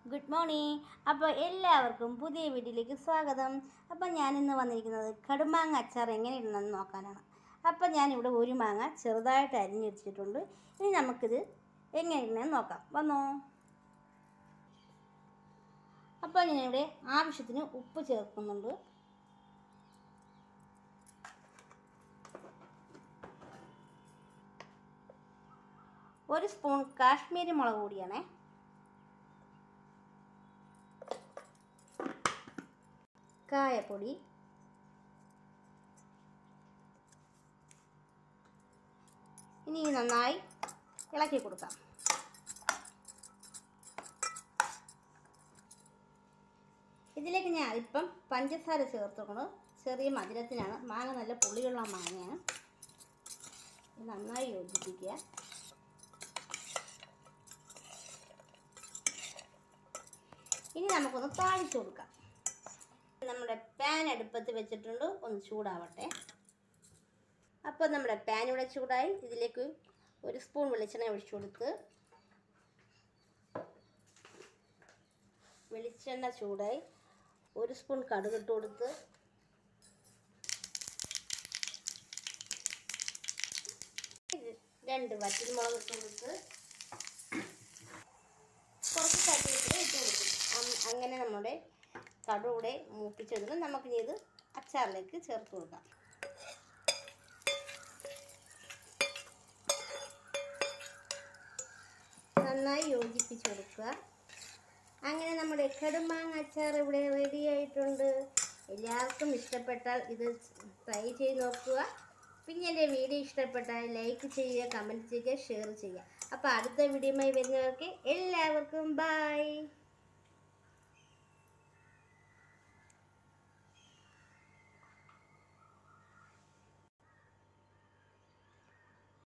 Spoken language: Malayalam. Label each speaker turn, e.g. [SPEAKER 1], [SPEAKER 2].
[SPEAKER 1] Good morning. അപ്പോൾ എല്ലാവർക്കും പുതിയ വീഡിയോയിലേക്ക് സ്വാഗതം. അപ്പോൾ ഞാനിന്ന് വന്നിരിക്കുന്നത് കടുമാങ്ങ അച്ചാർ എങ്ങനെ ഇടണമെന്ന് നോക്കാനാണ്. അപ്പോൾ ഞാനിവിടെ ഒരു മാങ്ങ ചെറുതായിട്ട് അരിഞ്ഞെടുത്തിട്ടുണ്ട്. ഇനി നമുക്കിത് എങ്ങനെ ഇടണമെന്ന് നോക്കാം. വന്നോ. അപ്പോൾ ഞാനിവിടെ ആവശ്യത്തിന് ഉപ്പ് ചേർക്കുന്നുണ്ട്. ഒരു സ്പൂൺ കാശ്മീരി മുളക് പൊടിയാണേ. കായപ്പൊടി, ഇനി നന്നായി ഇളക്കി കൊടുക്കാം. ഇതിലേക്ക് ഞാൻ അല്പം പഞ്ചസാര ചേർത്തുകൊണ്ട് ചെറിയ മധുരത്തിനാണ്. മാങ്ങ നല്ല പുളിയുള്ള മാങ്ങയാണ്. നന്നായി യോജിപ്പിക്കുക. ഇനി നമുക്കൊന്ന് താളിച്ചു കൊടുക്കാം. നമ്മുടെ പാൻ അടുപ്പത്ത് വെച്ചിട്ടുണ്ട്, ഒന്ന് ചൂടാവട്ടെ. അപ്പോൾ നമ്മുടെ പാൻ ഇവിടെ ചൂടായി. ഇതിലേക്ക് ഒരു സ്പൂൺ വെളിച്ചെണ്ണ ഒഴിച്ചു കൊടുത്ത്, വെളിച്ചെണ്ണ ചൂടായി ഒരു സ്പൂൺ കടുക് ഇട്ട് കൊടുത്ത്, രണ്ട് വറ്റൽമുളക് ഇട്ട് കൊടുത്ത്, കുറച്ച് കറിവേപ്പില ഇട്ട് കൊടുക്കും. അങ്ങനെ നമ്മുടെ കടുകൂടെ മൂപ്പിച്ചെടുത്ത് നമുക്കിനി ഇത് അച്ചാറിലേക്ക് ചേർത്ത് കൊടുക്കാം. നന്നായി യോജിപ്പിച്ച് കൊടുക്കുക. അങ്ങനെ നമ്മുടെ കടുമാങ്ങ അച്ചാർ ഇവിടെ റെഡി ആയിട്ടുണ്ട്. എല്ലാവർക്കും ഇഷ്ടപ്പെട്ടാൽ ഇത് ട്രൈ ചെയ്ത് നോക്കുക. പിന്നെ എൻ്റെ വീഡിയോ ഇഷ്ടപ്പെട്ടാൽ ലൈക്ക് ചെയ്യുക, കമൻറ്റ് ചെയ്യുക, ഷെയർ ചെയ്യുക. അപ്പോൾ അടുത്ത വീഡിയോയുമായി വരുന്നവർക്ക് എല്ലാവർക്കും ബൈ.